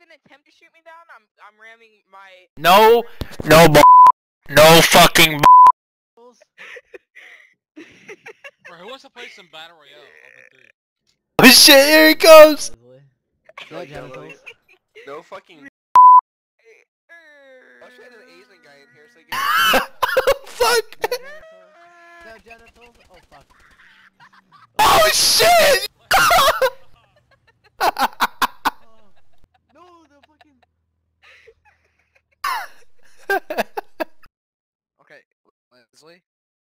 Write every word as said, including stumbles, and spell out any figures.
gonna attempt to shoot me down, I'm I'm ramming my. No, no, b no fucking. B Bro, who wants to play some battle royale? Open three. oh shit! Here he comes. No genitals. No fucking. Uh, I should have an Asian guy in here so you can. Fuck! No genitals? Oh fuck. Oh shit!